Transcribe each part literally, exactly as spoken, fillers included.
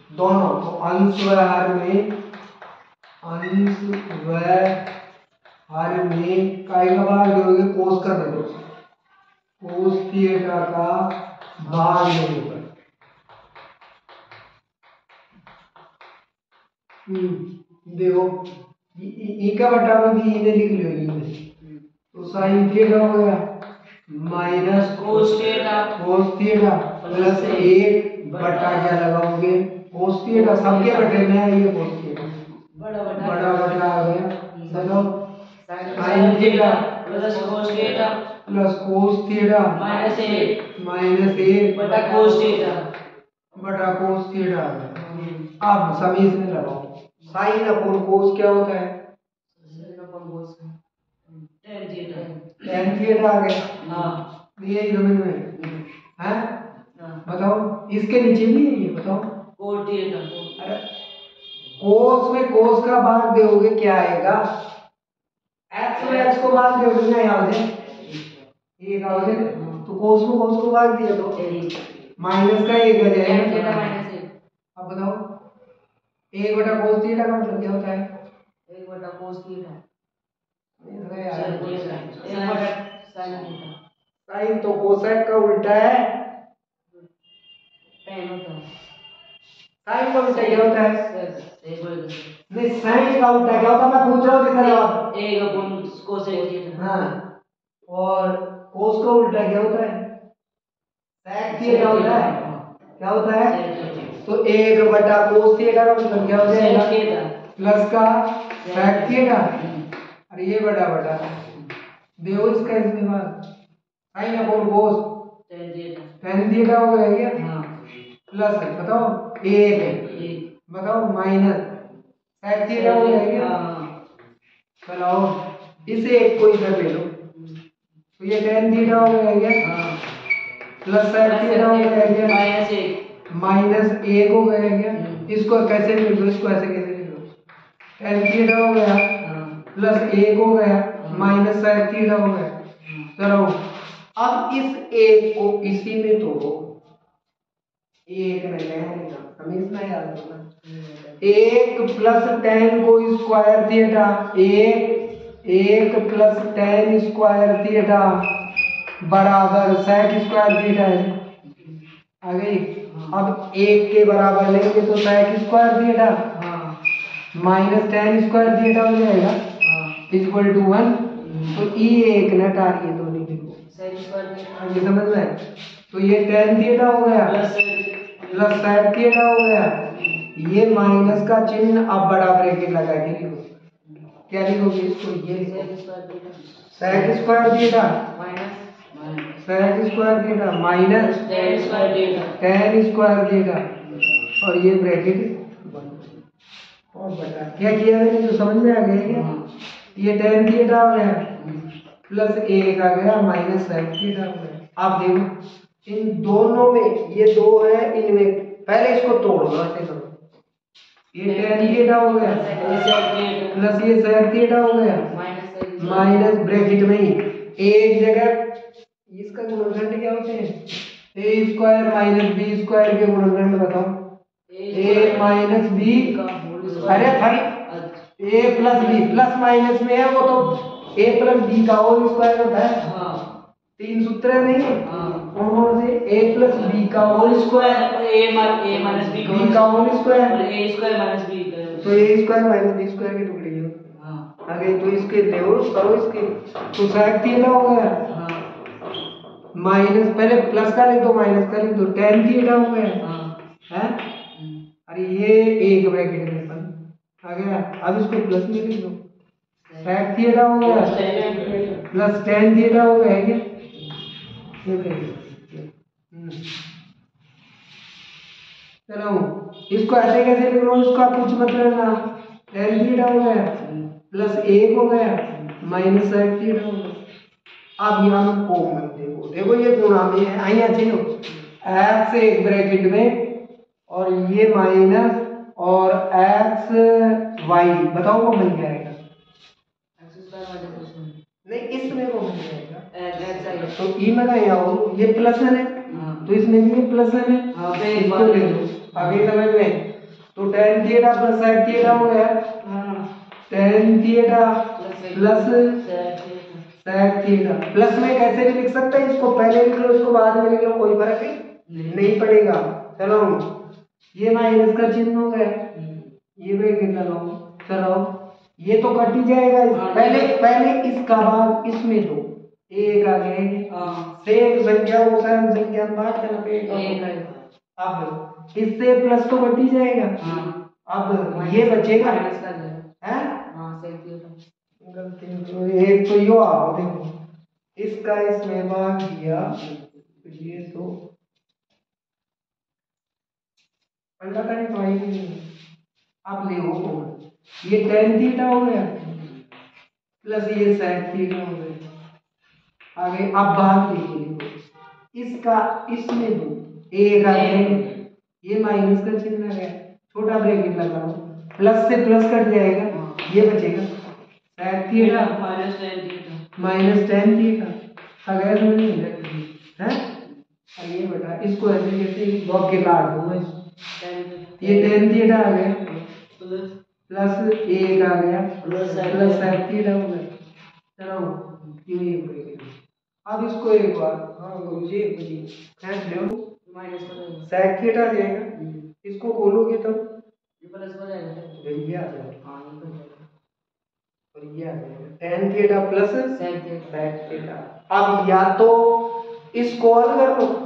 दोनों, तो अंश व हर में अंश व हर में काय का भाग दोगे, कोस कर दो, कोस थीटा का भाग दोगे। हम्म देखो ई का बटा में भी इन्हें लिख लो, ये तो साइन थीटा हो गया minus cos theta cos theta plus एक बटा क्या लगाओगे, कोस थीटा, सबके बटे में है ये कोस थीटा, बड़ा बटा बड़ा बटा आ गया। चलो sine theta plus cos theta plus cos theta minus एक माइनस एक बटा कोस थीटा बटा कोस थीटा आ गया। अब समीज में लगाओ, साइन अपॉन कोस क्या होता है, टेन थीटा टेन थीटा आ गया। हाँ ये समझ में है, बताओ इसके नीचे भी है ये, बताओ कोस थीटा। अरे कोस में कोस का भाग दोगे क्या आएगा, एक्स में एक्स को भाग दोगे ना, यहाँ से एक आओ से, तो कोस में कोस को भाग दिया तो माइनस का एक आ जाएगा। अब बताओ एक बटा कोस थीटा का मतलब क्या होता है, एक बटा कोस थीटा साइन तो कोसेक का उल्टा है, टेन होता है। साइन का उल्टा क्या होता है, एक बटा नहीं साइन का उल्टा क्या होता है, मैं पूछ रहा हूँ कितना जवाब, एक अपॉन कोसेक थीटा। हाँ और कोस का उल्टा क्या होता है, सेक थीटा होता है, क्या होता है, तो एक बटा कोस थीटा का मतलब क्या हो जाएगा, प्लस का सेक थीटा, अरे ये बड़ा बटा देखो इसका इसमें बात, sine upon cos tan theta हो गया क्या, हाँ प्लस बताओ एक बताओ माइनस सेक थीटा हो गया क्या, चलाओ इसे एक को इधर ले लो, तो ये टेन थीटा हो गया क्या, प्लस सेक थीटा हो गया क्या, माइनस एक माइनस एक हो गया क्या, इसको कैसे लिख लो, इसको ऐसे कैसे लिख लो, टेन थीटा हो गया प्लस एक हो गया माइनस सेक थीटा हो गया। चलो अब इस एक को इसी में तोड़ो, एक में लेना समझना याद रखना, एक प्लस टेन को स्क्वायर थीटा, एक एक प्लस टेन स्क्वायर थीटा बराबर सेक स्क्वायर थीटा है, आ गई। अब एक के बराबर लेंगे तो sec square theta minus tan square theta हो जाएगा इक्वल टू वन, तो ये एक न टारिए दो ये समझ में, तो ये टेन थीटा हो गया प्लस सेक थीटा हो गया, ये माइनस का चिन्ह अब बड़ा ब्रैकेट लगा के लिखो, क्या लिखोगे इसको, ये sec square theta sec square theta minus tan square theta और ये ब्रैकेट और बटा, क्या किया मैंने, जो समझ में आ गया क्या, ये टेन थीटा हो गया प्लस एक आ गया माइनस सेक थीटा हो गया। आप देखो इन दोनों में ये दो है, इनमें पहले इसको तोड़ दो ऐसे करो, ये टेन थीटा हो गया प्लस ये सेक थीटा हो गया माइनस ब्रैकेट में ही एक जगह इसका गुणनखंड क्या होते हैं, A square minus B square के गुणनखंड बताओ, ए माइनस बी, अरे भाई A plus B plus minus में है वो तो ए प्लस बी का होल स्क्वायर होता है, तीन सूत्र नहीं है, कौन से ए प्लस बी का whole square, A minus B B का whole square, A square minus B, तो A square minus B square के टुकड़े हैं, आगे तो इसके ले करो इसके, तो सेक थीटा हो गया माइनस, पहले प्लस का लिख दो माइनस का लिख दो, टेन थीटा हो गया है, अरे ये एक ब्रैकेट में बन आ गया, अब इसको प्लस में लिख दो, सेक थीटा हो गया प्लस टेन थीटा हो गया है क्या, ये ब्रैकेट। चलो इसको ऐसे कैसे लिख लो, इसको आप कुछ मत लेना, टेन थीटा हो गया प्लस एक हो गया माइनस सेक थीटा हो गया। अब यहाँ में कॉमन देखो, देखो ये गुणा में है, आई अच्छे लो एक्स एक ब्रैकेट में और ये माइनस और एक्स वाई, बताओ वो बन जाएगा, नहीं इसमें वो बन जाएगा, तो ई में क्या हो, ये प्लस है तो इसमें भी प्लस है, इसको ले लो आगे समझ में, तो tan theta plus sec theta हो गया tan theta plus sec theta. Plus में कैसे भी लिख सकते हैं, इसको पहले लिख लो इसको बाद में लिख लो, कोई फर्क नहीं, नहीं पड़ेगा। चलो ये माइनस का चिन्ह हो गया, ये ब्रैकेट लगाओ। चलो ये तो कट ही जाएगा, पहले पहले इसका भाग इसमें दो, एक आ गया सेम संख्या को सम संख्या में बांट देना पे। अब इससे प्लस तो कट ही जाएगा, अब ये बचेगा हैं गलती तो एक तो यो आओ देखो इसका इसमें भाग दिया, ये तो अल्लाह का नहीं तो आएगी। अब देखो ये टेन थीटा हो गया प्लस ये सेक थीटा हो गया। आगे अब भाग देखिए इसका इसमें दो, एक आ गया, ये माइनस का चिन्ह आ गया, छोटा ब्रैकेट लगाओ, प्लस से प्लस कट जाएगा, ये बचेगा sec theta minus ten theta minus ten theta अगर नहीं है और ये बेटा इसको ऐसे कैसे लॉग के काट दो, ये टेन थीटा आ गया प्लस एक आ गया प्लस सेक थीटा हो गया। चलो ये बनेगा। अब इसको एक बार हाँ ये खींच लो माइनस सेक थीटा जाएगा, इसको खोलोगे तब ये प्लस हो जाएगा, ये आ जाएगा हां ये और ये आ जाएगा tan theta plus sec theta. अब या तो इसको हल कर लो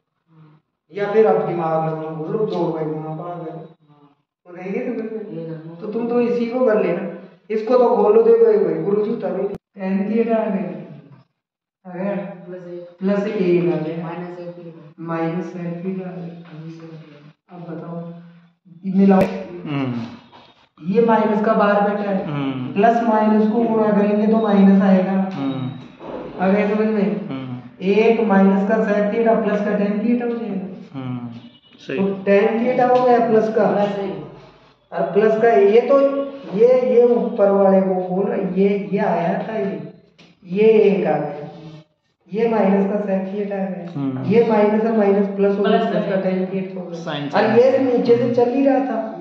या फिर अब दिमाग लगाओ, बोलो जोड़ भाई गुना भाग है तो रहेंगे तो तो तुम तो इसी को कर लेना, इसको तो खोलो देखो एक भाई गुरुजी तभी टेन थीटा आ गया आ गया प्लस एक आ गया माइनस एक माइनस सेक थीटा आ गया। अब बताओ मिलाओ, ये माइनस का बाहर बैठा है, प्लस माइनस को गुणा करेंगे तो माइनस आएगा, आ गया समझ में। एक माइनस का सेक थीटा प्लस का टेन थीटा हो जाएगा, तो टेन थीटा हो गया प्लस का और प्लस का ये तो ये ये ऊपर वाले को बोल ये ये आया था, ये ये एक आ गया, ये माइनस का सेक थीटा है, ये माइनस और माइनस प्लस हो गया प्लस का टेन थीटा हो गया और ये नीचे से चल ही रहा था।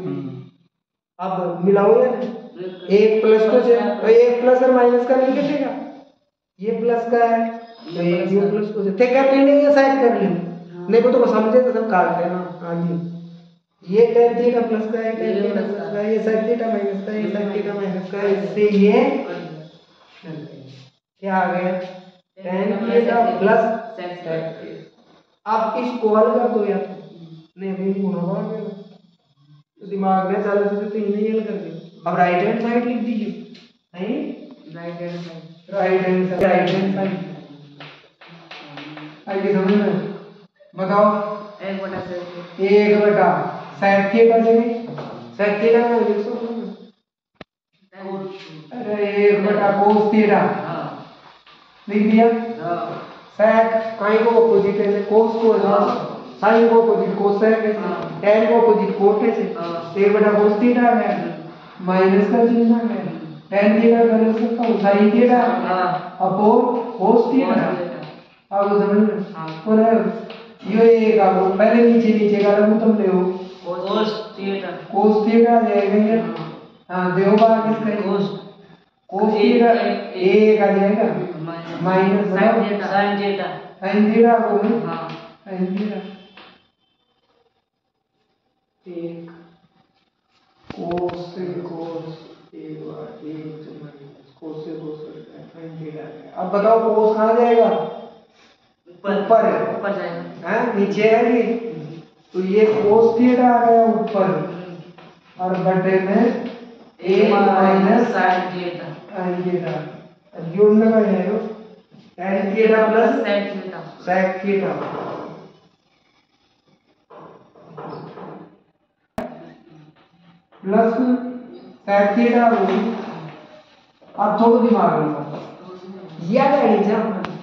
अब मिलाओगे एक प्लस को तो एक प्लस और माइनस का नहीं कटेगा, ये प्लस का है तो एक ये प्लस को थे क्या नहीं ये साइड कर ली नहीं को तो समझे तो सब काट देना। हाँ जी ये टेन थीटा प्लस का है, टेन थीटा प्लस का है, ये सेक थीटा माइनस का है, ये सेक थीटा माइनस का है, इससे ये क्या आ गया tan theta plus sec theta. अब इसको हल कर दो या नहीं अभी गुणा भाग गया तो दिमाग में चल रहे तो इन्हें हल कर दे। अब राइट हैंड साइड लिख दीजिए नहीं right hand side right hand side right hand side आइए समझ में बताओ एक बटा सेक एक बटा सेक थीटा से सेक थीटा में लिख सकते हो अरे एक बटा कोस थीटा लिख दिया सेक काई को अपोजिट है कोस को साइन को अपोजिट कोसेक है, tan को अपोजिट कोट है, एक बटा कोस थीटा है माइनस का चिन्ह है, tan थीटा कर सकता हूँ sine theta upon cos theta. अब समझ में कौन है ये एक आप पहले नीचे नीचे का लघु तुम ले कोस थीटा कोस थीटा जाएगा ये हां देओगा किसका कोस कोस थीटा एक आ जाएगा minus sine theta sine theta sine theta को हां साइन थीटा एक कोस से कोस एक बार एक से माइनस कोस से कोस साइन थीटा। अब बताओ कोस कहां जाएगा ऊपर ऊपर ऊपर जाएगा हैं नीचे है ये तो ये कोस थीटा आ गया ऊपर और बटे में एक minus sine theta sine theta जोड़ने का है वो tan theta plus sec theta sec theta plus sec theta होगी। अब थोड़ा दिमाग लगाओ याद है नीचे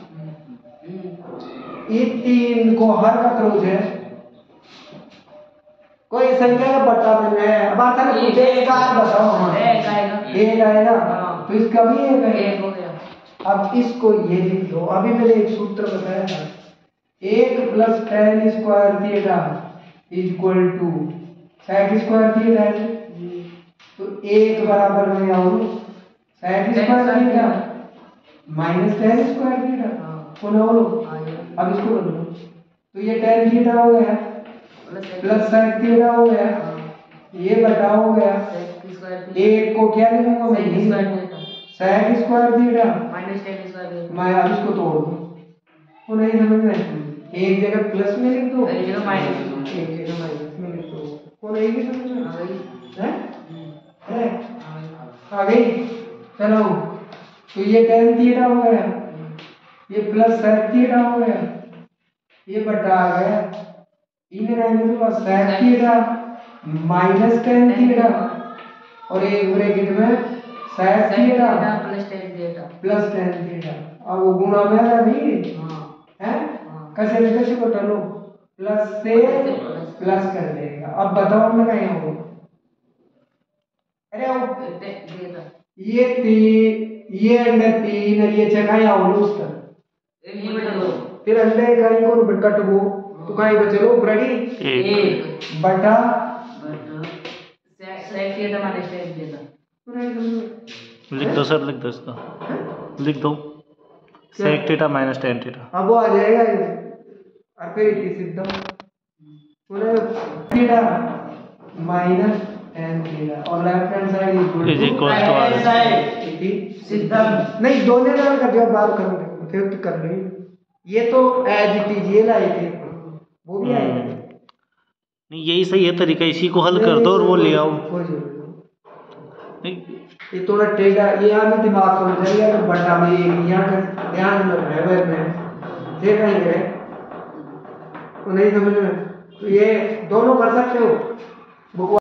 ये तीन को हर का क्रोज है कोई संख्या का बटा में है। अब आता है पूछे एक आठ बताओ हाँ एक आएगा एक आएगा तो इसका भी एक है एक हो गया। अब इसको ये लिख दो अभी मैंने एक सूत्र बताया था एक plus tan square theta equal to sec square theta है तो एक बराबर में आओ sec square theta minus tan square theta कौन हो लो अब इसको कर लो तो ये टेन थीटा हो गया प्लस सेक थीटा हो गया ये बटा हो गया एक को क्या लिखूंगा मैं सेक स्क्वायर थीटा मैं अब इसको तोड़ दूं वो नहीं समझ में एक जगह प्लस में लिख दो एक जगह माइनस में लिख दो। एक जगह माइनस में लिख दो वो नहीं भी समझ में आ गई। है है आ गई चलो तो ये टेन थीटा हो गया ये प्लस सेक थीटा हो गया ये बटा आ गया इन एंगल के पास sec theta minus ten theta और एक ब्रैकेट में sec theta plus tan theta plus tan theta अब वो गुणा में है नहीं है कैसे कैसे को टलो प्लस से प्लस कर देगा अब बताओ मैं कहीं हूँ अरे वो ये तीन ये अंडे तीन और ये छह कहीं आओ उसका फिर अंडे कहीं को फिर कट वो तो कहीं बचे लो रेडी एक बटा sec theta minus ten theta लिख दो सर लिख दो इसका लिख दो sec theta minus ten theta अब वो आ जाएगा ये और फिर इसी सीधा पूरे थीटा माइनस टेन थीटा और left hand side equal is equal to R सीधा नहीं दोनों नाल का जवाब बाहर करो फिर तो कर लो ये तो एज इट इज ये लाए थे वो भी आएगा नहीं यही सही है तरीका इसी को हल कर दो और वो ले आओ कोई जरूरत नहीं नहीं ये थोड़ा टेढ़ा ये हमें दिमाग समझ जाएगा तो बटा में एक यहाँ का ध्यान में है में ये कहीं गए तो नहीं समझ में तो ये दोनों कर सकते हो